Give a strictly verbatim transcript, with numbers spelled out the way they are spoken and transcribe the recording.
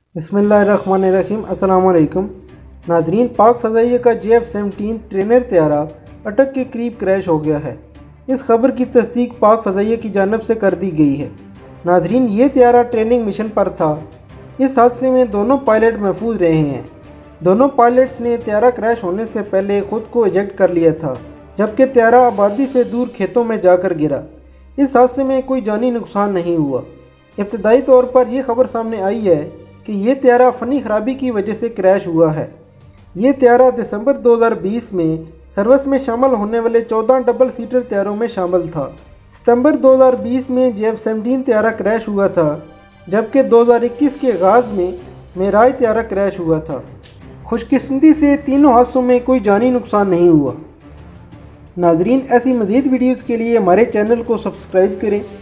बिस्मिल्लाहिर्रहमानिर्रहीम। अस्सलाम वालेकुम नाजरीन, पाक फ़ज़ाइया का जे एफ सेवनटीन ट्रेनर तैयारा अटक के करीब क्रैश हो गया है। इस खबर की तस्दीक पाक फ़ज़ाइया की जानब से कर दी गई है। नाजरीन, ये तैयारा ट्रेनिंग मिशन पर था। इस हादसे में दोनों पायलट महफूज रहे हैं। दोनों पायलट्स ने तैयारा क्रैश होने से पहले खुद को इजेक्ट कर लिया था, जबकि तैयारा आबादी से दूर खेतों में जाकर गिरा। इस हादसे में कोई जानी नुकसान नहीं हुआ। इब्तदाई तौर पर यह खबर सामने आई है कि ये तैयारा फ़नी खराबी की वजह से क्रैश हुआ है। ये तैयारा दिसंबर दो हज़ार बीस में सर्विस में शामिल होने वाले चौदह डबल सीटर तैयारों में शामिल था। सितंबर दो हज़ार बीस में जे एफ सेवनटीन तैयारा क्रैश हुआ था, जबकि दो हज़ार इक्कीस के आगाज़ में मेराज तैयारा क्रैश हुआ था। खुशकिस्मती से तीनों हादसों में कोई जानी नुकसान नहीं हुआ। नाजरीन, ऐसी मज़ीद वीडियोज़ के लिए हमारे चैनल को सब्सक्राइब करें।